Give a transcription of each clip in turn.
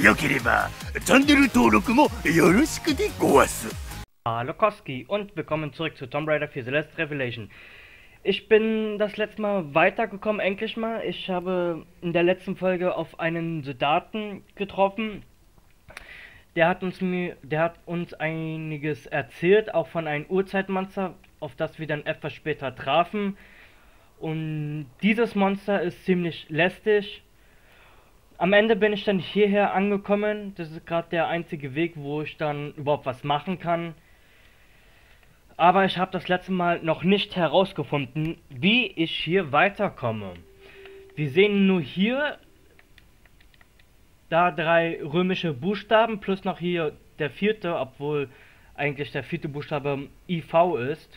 よければチャンネル登録もよろしくでごわす。 Hallo Koski und willkommen zurück zu Tomb Raider 4 Celeste Revelation. Ich bin das letzte Mal weitergekommen, endlich mal. Ich habe in der letzten Folge auf einen Soldaten getroffen. Der hat uns einiges erzählt, auch von einem Urzeitmonster, auf das wir dann etwas später trafen. Und dieses Monster ist ziemlich lästig. Am Ende bin ich dann hierher angekommen. Das ist gerade der einzige Weg, wo ich dann überhaupt was machen kann. Aber ich habe das letzte Mal noch nicht herausgefunden, wie ich hier weiterkomme. Wir sehen nur hier da 3 römische Buchstaben plus noch hier der 4., obwohl eigentlich der 4. Buchstabe IV ist.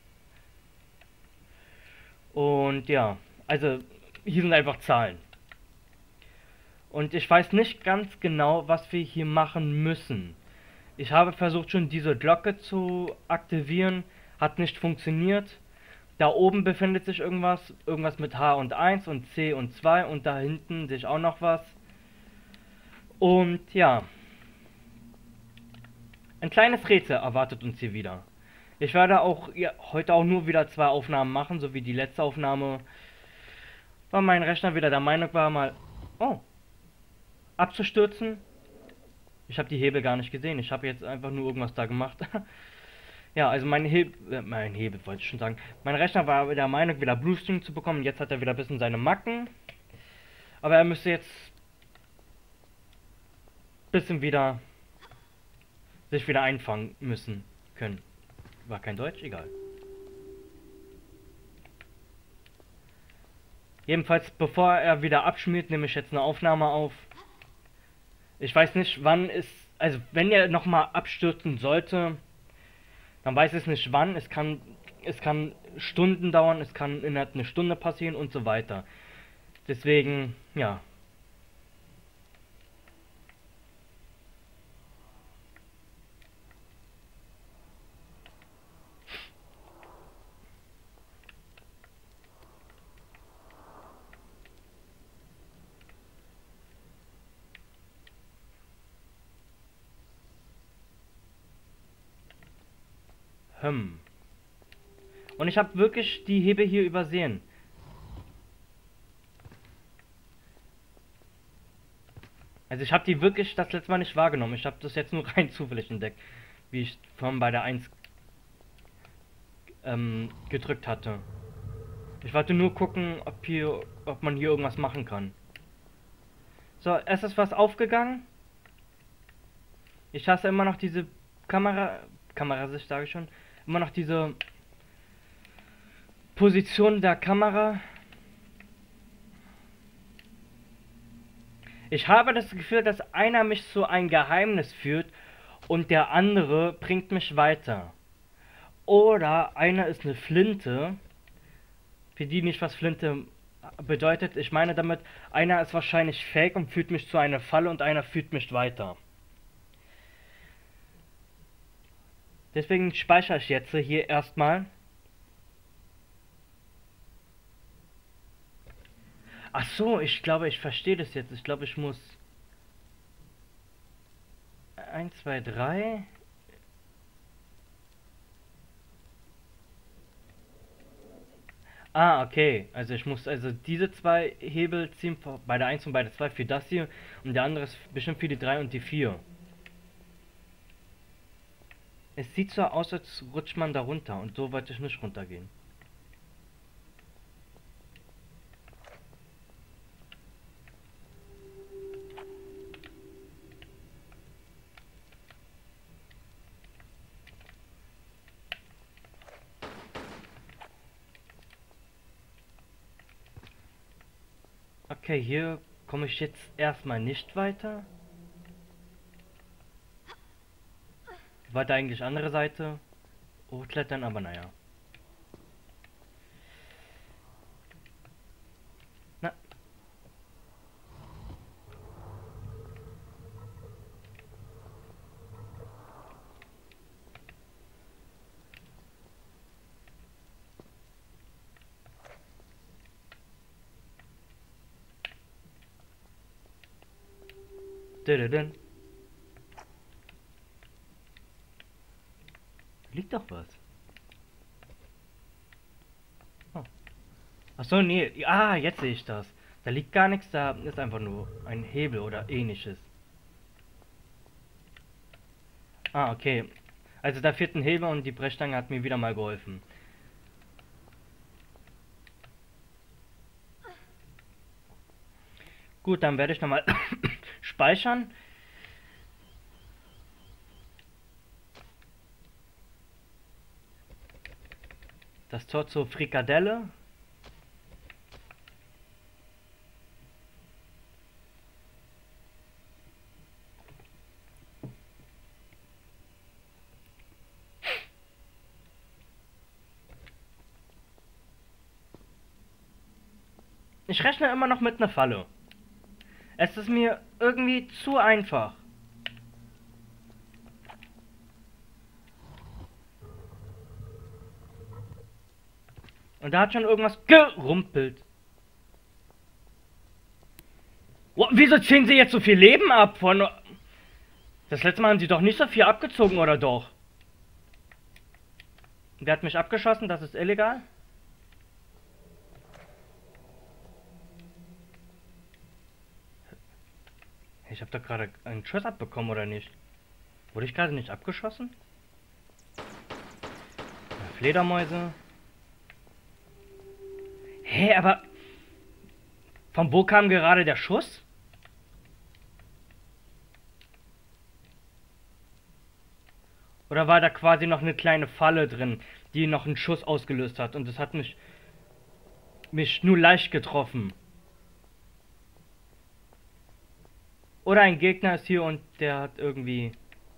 Und ja, also hier sind einfach Zahlen. Und ich weiß nicht ganz genau, was wir hier machen müssen. Ich habe versucht schon diese Glocke zu aktivieren, hat nicht funktioniert. Da oben befindet sich irgendwas mit H und 1 und C und 2 und da hinten sehe ich auch noch was. Und ja, ein kleines Rätsel erwartet uns hier wieder. Ich werde auch heute auch nur wieder 2 Aufnahmen machen, so wie die letzte Aufnahme, weil mein Rechner wieder der Meinung war, mal abzustürzen. Ich habe die Hebel gar nicht gesehen. Ich habe jetzt einfach nur irgendwas da gemacht. Ja, also mein Hebel wollte ich schon sagen. Mein Rechner war der Meinung, wieder Bluestring zu bekommen. Jetzt hat er wieder ein bisschen seine Macken. Aber er müsste jetzt ein bisschen wieder sich wieder einfangen müssen können. War kein Deutsch? Egal. Jedenfalls, bevor er wieder abschmiert, nehme ich jetzt eine Aufnahme auf. Ich weiß nicht, wann es... Also, wenn er nochmal abstürzen sollte, dann weiß ich nicht wann. Es kann Stunden dauern, es kann innerhalb einer Stunde passieren und so weiter. Deswegen, ja. Und ich habe wirklich die Hebel hier übersehen. Also ich habe die wirklich das letzte Mal nicht wahrgenommen. Ich habe das jetzt nur rein zufällig entdeckt, wie ich vorhin bei der 1 gedrückt hatte. Ich wollte nur gucken, ob man hier irgendwas machen kann. So, es ist was aufgegangen. Ich hasse immer noch diese Kamerasicht, sage ich schon. Immer noch diese Position der Kamera. Ich habe das Gefühl, dass einer mich zu ein Geheimnis führt und der andere bringt mich weiter. Oder einer ist eine Flinte. Für die nicht, was Flinte bedeutet. Ich meine damit, einer ist wahrscheinlich fake und führt mich zu einer Falle und einer führt mich weiter. Deswegen speichere ich jetzt hier erstmal. Ach so, ich glaube, ich verstehe das jetzt. Ich glaube, ich muss 1, 2, 3. Ah, okay. Also ich muss also diese 2 Hebel ziehen, bei der 1 und bei der 2 für das hier und der andere ist bestimmt für die 3 und die 4. Es sieht so aus, als rutscht man da runter und so wollte ich nicht runtergehen. Okay, hier komme ich jetzt erstmal nicht weiter. Ich wollte eigentlich andere Seite hochklettern, aber naja. Na. Dididin. Liegt doch was. Oh. Achso, nee. Ah, jetzt sehe ich das. Da liegt gar nichts, da ist einfach nur ein Hebel oder ähnliches. Ah, okay. Also da fehlt ein Hebel und die Brechstange hat mir wieder mal geholfen. Gut, dann werde ich nochmal speichern. Das Tor zur Frikadelle. Ich rechne immer noch mit einer Falle. Es ist mir irgendwie zu einfach. Und da hat schon irgendwas gerumpelt. Oh, wieso ziehen sie jetzt so viel Leben ab von... Das letzte Mal haben sie doch nicht so viel abgezogen, oder doch? Wer hat mich abgeschossen? Das ist illegal. Ich habe doch gerade einen Schuss abbekommen, oder nicht? Wurde ich gerade nicht abgeschossen? Ja, Fledermäuse. Hä, aber... Von wo kam gerade der Schuss? Oder war da quasi noch eine kleine Falle drin, die noch einen Schuss ausgelöst hat? Und das hat mich nur leicht getroffen. Oder ein Gegner ist hier und der hat irgendwie...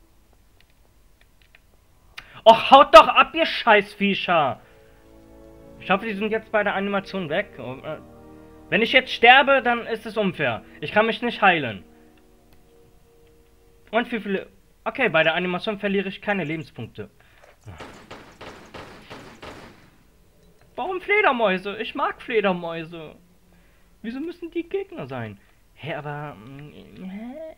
Och, haut doch ab, ihr Scheißviecher! Ich hoffe, die sind jetzt bei der Animation weg. Wenn ich jetzt sterbe, dann ist es unfair. Ich kann mich nicht heilen. Und wie viele... Okay, bei der Animation verliere ich keine Lebenspunkte. Warum Fledermäuse? Ich mag Fledermäuse. Wieso müssen die Gegner sein? Hä, aber... Hä?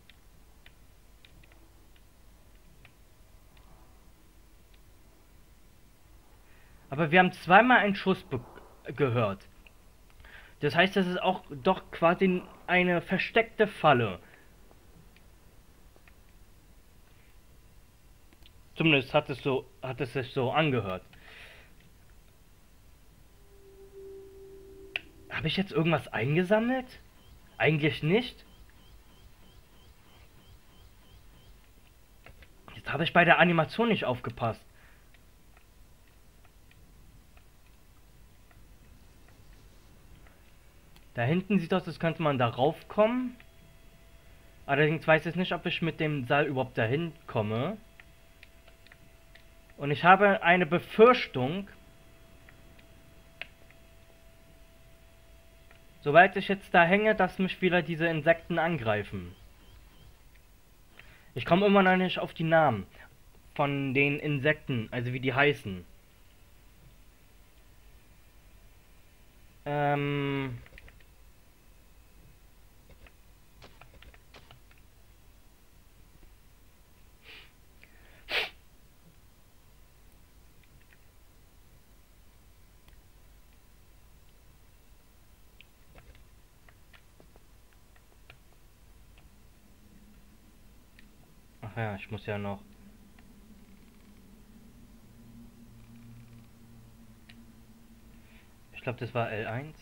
Aber wir haben zweimal einen Schuss gehört. Das heißt, das ist auch doch quasi eine versteckte Falle. Zumindest hat es sich so angehört. Habe ich jetzt irgendwas eingesammelt? Eigentlich nicht. Jetzt habe ich bei der Animation nicht aufgepasst. Da hinten sieht aus, als könnte man da raufkommen. Allerdings weiß ich nicht, ob ich mit dem Seil überhaupt dahin komme. Und ich habe eine Befürchtung, sobald ich jetzt da hänge, dass mich wieder diese Insekten angreifen. Ich komme immer noch nicht auf die Namen von den Insekten, also wie die heißen. Ach ja, ich muss ja noch... Ich glaube, das war L1.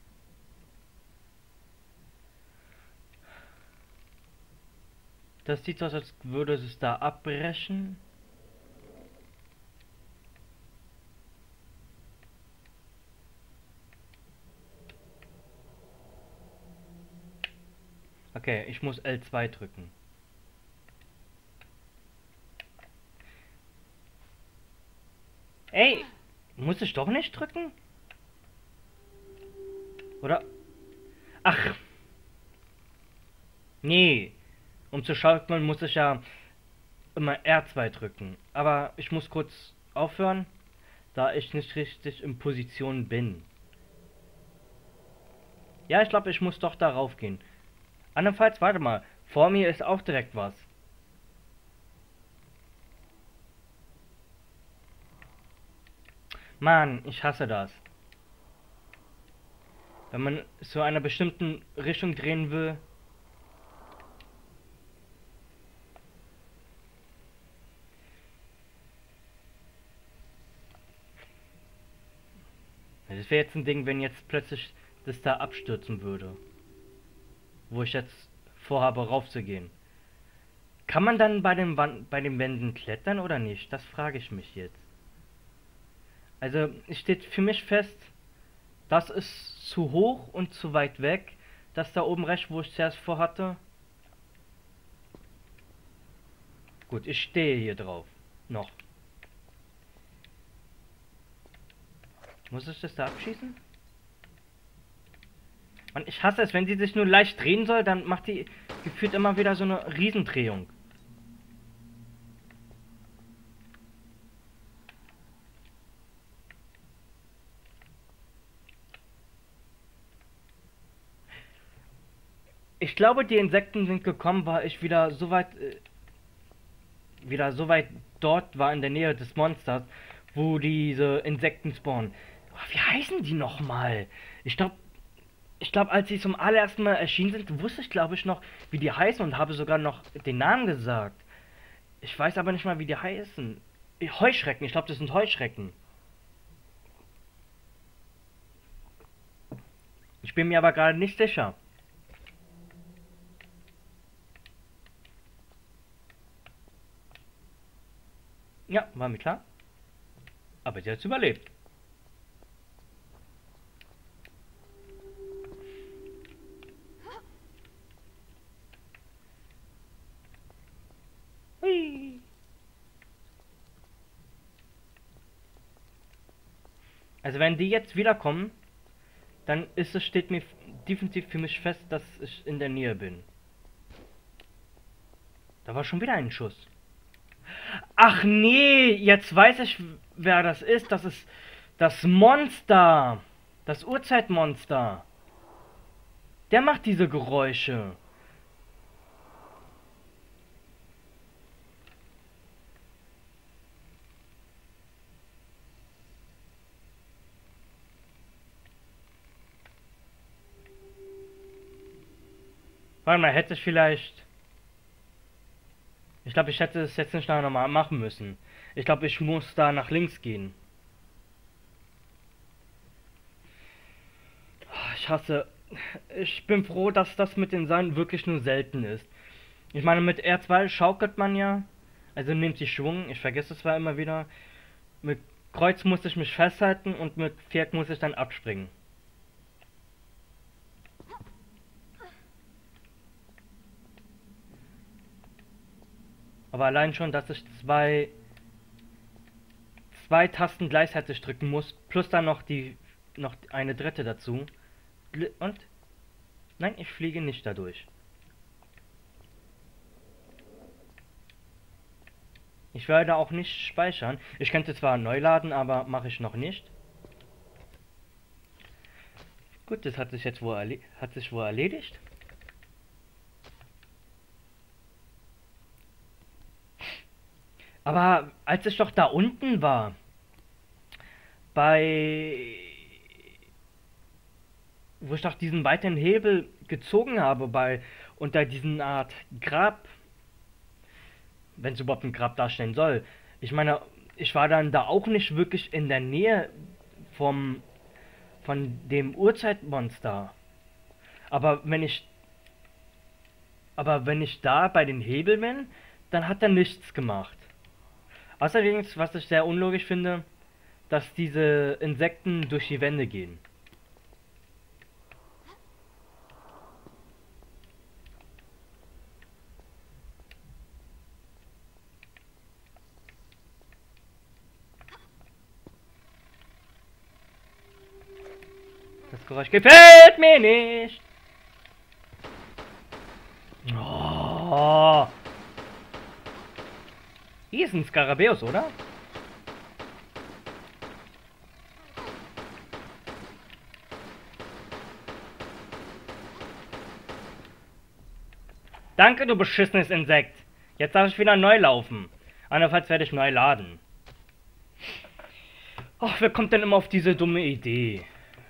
Das sieht so aus, als würde es da abbrechen. Okay, ich muss L2 drücken. Ey, muss ich doch nicht drücken? Oder? Ach. Nee. Um zu schaukeln muss ich ja immer R2 drücken. Aber ich muss kurz aufhören, da ich nicht richtig in Position bin. Ja, ich glaube, ich muss doch darauf gehen. Andernfalls, warte mal. Vor mir ist auch direkt was. Mann, ich hasse das. Wenn man zu einer bestimmten Richtung drehen will. Das wäre jetzt ein Ding, wenn jetzt plötzlich das da abstürzen würde. Wo ich jetzt vorhabe, raufzugehen. Kann man dann bei den Wänden klettern oder nicht? Das frage ich mich jetzt. Also, es steht für mich fest, das ist zu hoch und zu weit weg. Das da oben rechts, wo ich zuerst vorhatte. Gut, ich stehe hier drauf. Noch. Muss ich das da abschießen? Mann, ich hasse es, wenn sie sich nur leicht drehen soll, dann macht die gefühlt immer wieder so eine Riesendrehung. Ich glaube, die Insekten sind gekommen, weil ich wieder so weit dort war in der Nähe des Monsters, wo diese Insekten spawnen. Wie heißen die nochmal? Ich glaube, als sie zum allerersten Mal erschienen sind, wusste ich, glaube ich, noch, wie die heißen und habe sogar noch den Namen gesagt. Ich weiß aber nicht mal, wie die heißen. Heuschrecken, ich glaube, das sind Heuschrecken. Ich bin mir aber gerade nicht sicher. Ja, war mir klar. Aber sie hat überlebt. Hui. Also wenn die jetzt wiederkommen, dann steht mir definitiv für mich fest, dass ich in der Nähe bin. Da war schon wieder ein Schuss. Ach nee, jetzt weiß ich, wer das ist. Das ist das Monster. Das Urzeitmonster. Der macht diese Geräusche. Warte mal, hätte ich vielleicht... Ich glaube, ich hätte es jetzt nicht nochmal machen müssen. Ich glaube, ich muss da nach links gehen. Ich hasse... Ich bin froh, dass das mit den Seilen wirklich nur selten ist. Ich meine, mit R2 schaukelt man ja. Also nimmt die Schwung. Ich vergesse es zwar immer wieder. Mit Kreuz muss ich mich festhalten und mit Viereck muss ich dann abspringen. Aber allein schon, dass ich zwei Tasten gleichzeitig drücken muss, plus dann noch eine dritte dazu. Und? Nein, ich fliege nicht dadurch. Ich werde auch nicht speichern. Ich könnte zwar neu laden, aber mache ich noch nicht. Gut, das hat sich jetzt wohl erledigt. Aber als ich doch da unten war, wo ich doch diesen weiteren Hebel gezogen habe, unter diesen Art Grab, wenn es überhaupt ein Grab darstellen soll. Ich meine, ich war dann da auch nicht wirklich in der Nähe von dem Urzeitmonster. Aber wenn ich da bei den Hebeln bin, dann hat er nichts gemacht. Außerdem, was ich sehr unlogisch finde, dass diese Insekten durch die Wände gehen. Das Geräusch gefällt mir nicht. Oh. Hier ist ein Skarabäus, oder? Danke, du beschissenes Insekt. Jetzt darf ich wieder neu laufen. Andernfalls werde ich neu laden. Ach, wer kommt denn immer auf diese dumme Idee?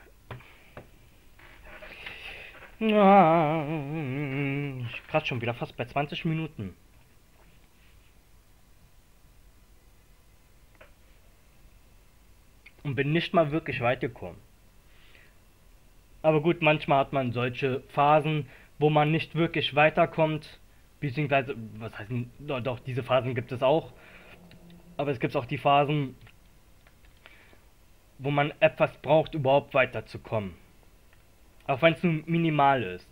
Ich kratze schon wieder fast bei 20 Minuten. Und bin nicht mal wirklich weit gekommen. Aber gut, manchmal hat man solche Phasen, wo man nicht wirklich weiterkommt. Beziehungsweise, was heißt denn, doch, diese Phasen gibt es auch. Aber es gibt auch die Phasen, wo man etwas braucht, überhaupt weiterzukommen. Auch wenn es nur minimal ist.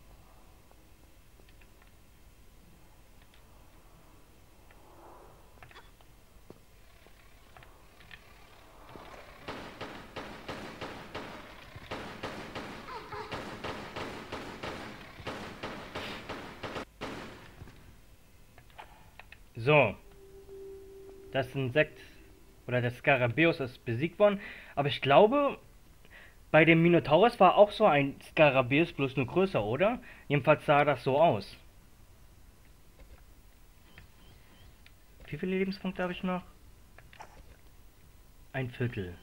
So. Das Insekt oder der Skarabäus ist besiegt worden. Aber ich glaube, bei dem Minotaurus war auch so ein Skarabäus, bloß nur größer, oder? Jedenfalls sah das so aus. Wie viele Lebenspunkte habe ich noch? Ein Viertel.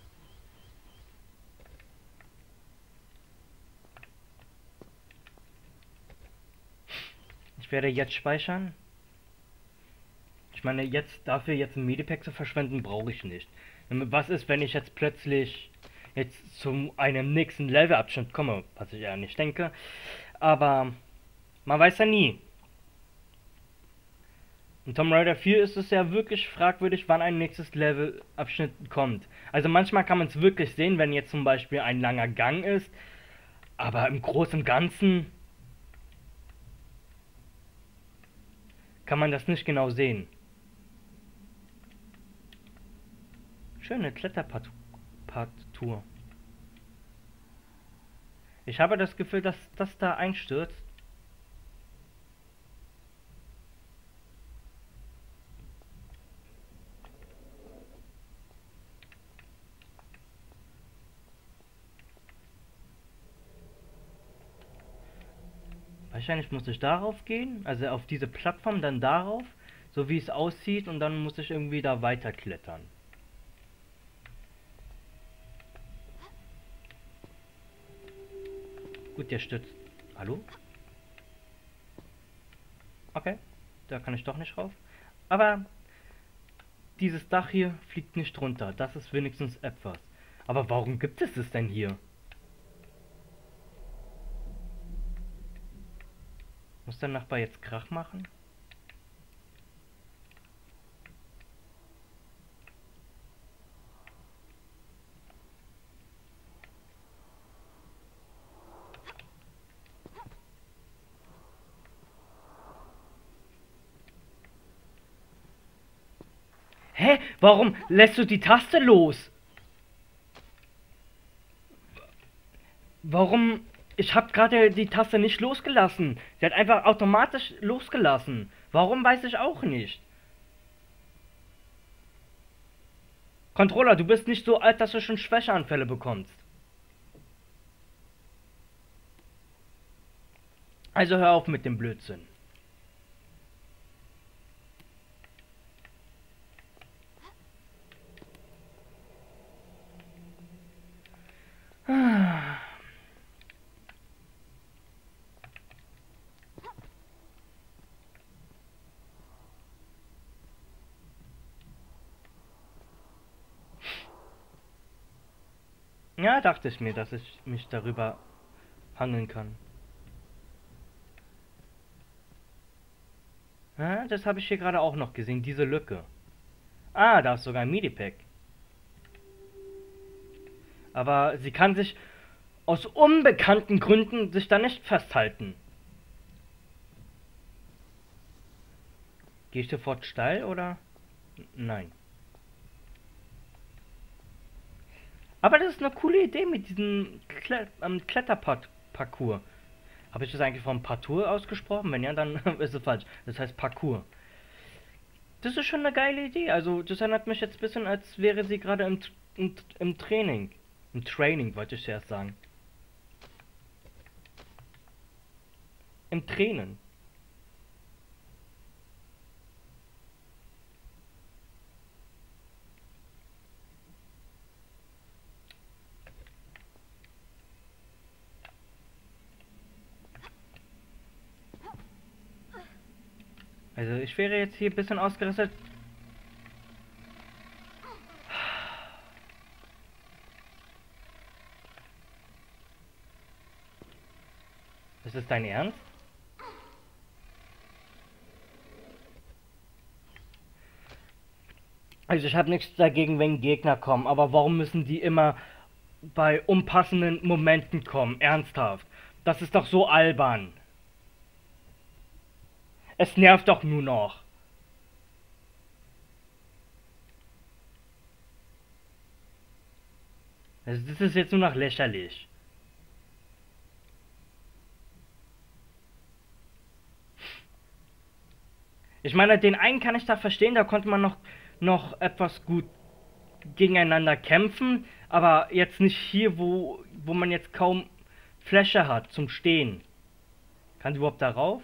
Ich werde jetzt speichern. Ich meine, jetzt ein Medipack zu verschwenden, brauche ich nicht. Was ist, wenn ich jetzt plötzlich zu einem nächsten Levelabschnitt komme, was ich ja nicht denke. Aber man weiß ja nie. In Tomb Raider 4 ist es ja wirklich fragwürdig, wann ein nächstes Levelabschnitt kommt. Also manchmal kann man es wirklich sehen, wenn jetzt zum Beispiel ein langer Gang ist. Aber im Großen und Ganzen kann man das nicht genau sehen. Schöne Kletterpartur. Ich habe das Gefühl, dass das da einstürzt. Wahrscheinlich muss ich darauf gehen, also auf diese Plattform, dann darauf, so wie es aussieht, und dann muss ich irgendwie da weiter klettern. Gut, der stürzt. Hallo? Okay, da kann ich doch nicht rauf. Aber dieses Dach hier fliegt nicht runter. Das ist wenigstens etwas. Aber warum gibt es denn hier? Muss der Nachbar jetzt Krach machen? Hä? Warum lässt du die Taste los? Warum? Ich habe gerade die Taste nicht losgelassen. Sie hat einfach automatisch losgelassen. Warum, weiß ich auch nicht. Controller, du bist nicht so alt, dass du schon Schwächeanfälle bekommst. Also hör auf mit dem Blödsinn. Ja, dachte ich mir, dass ich mich darüber hangeln kann. Ja, das habe ich hier gerade auch noch gesehen, diese Lücke. Ah, da ist sogar ein Medipack. Aber sie kann sich aus unbekannten Gründen sich da nicht festhalten. Gehe ich sofort steil oder? Nein. Aber das ist eine coole Idee mit diesem Kletterparcours. Habe ich das eigentlich vom Parcours ausgesprochen? Wenn ja, dann ist es falsch. Das heißt Parcours. Das ist schon eine geile Idee. Also das erinnert mich jetzt ein bisschen, als wäre sie gerade im Training. Im Training, wollte ich zuerst sagen. Im Training. Also ich wäre jetzt hier ein bisschen ausgerüstet. Ist es dein Ernst? Also ich habe nichts dagegen, wenn Gegner kommen, aber warum müssen die immer bei unpassenden Momenten kommen? Ernsthaft. Das ist doch so albern. Es nervt doch nur noch. Also das ist jetzt nur noch lächerlich. Ich meine, den einen kann ich da verstehen, da konnte man noch etwas gut gegeneinander kämpfen, aber jetzt nicht hier, wo man jetzt kaum Fläche hat zum Stehen. Kann sie überhaupt darauf?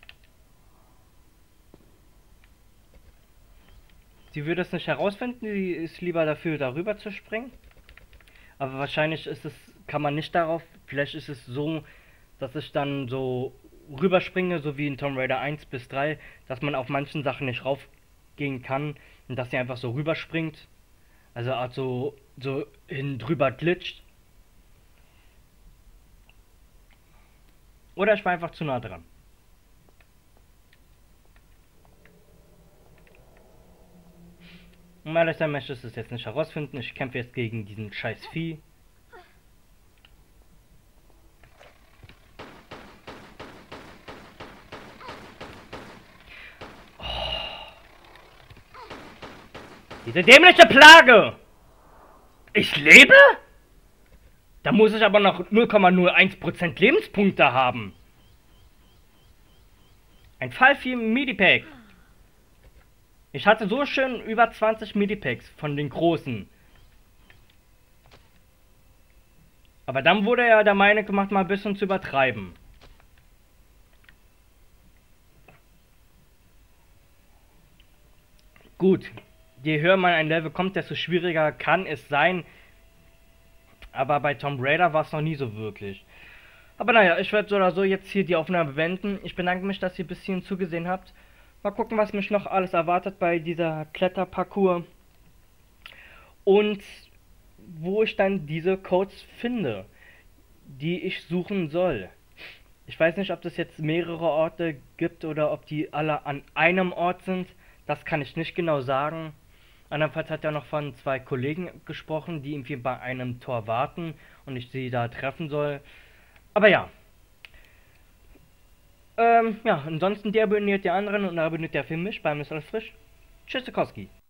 Sie würde es nicht herausfinden, sie ist lieber dafür, darüber zu springen. Aber wahrscheinlich ist es, kann man nicht darauf, vielleicht ist es so, dass ich dann so rüberspringe, so wie in Tomb Raider 1 bis 3, dass man auf manchen Sachen nicht raufgehen kann und dass sie einfach so rüberspringt. Also Art so hin drüber glitscht. Oder ich war einfach zu nah dran. Um ehrlich sein möchte ich es jetzt nicht herausfinden. Ich kämpfe jetzt gegen diesen scheiß Vieh. Diese dämliche Plage! Ich lebe? Da muss ich aber noch 0,01% Lebenspunkte haben. Ein Fall für Medipack. Ich hatte so schön über 20 Medipacks von den großen. Aber dann wurde er der Meinung gemacht, mal ein bisschen zu übertreiben. Gut, je höher man ein Level kommt, desto schwieriger kann es sein. Aber bei Tomb Raider war es noch nie so wirklich. Aber naja, ich werde so oder so jetzt hier die Aufnahme beenden. Ich bedanke mich, dass ihr bis hierhin zugesehen habt. Mal gucken, was mich noch alles erwartet bei dieser Kletterparcours. Und wo ich dann diese Codes finde, die ich suchen soll. Ich weiß nicht, ob das jetzt mehrere Orte gibt oder ob die alle an einem Ort sind. Das kann ich nicht genau sagen. Andernfalls hat er noch von 2 Kollegen gesprochen, die irgendwie bei einem Tor warten und ich sie da treffen soll. Aber ja. Ja, ansonsten deabonniert der anderen und abonniert der für mich bei Mr. Frisch. Tschüssikowski.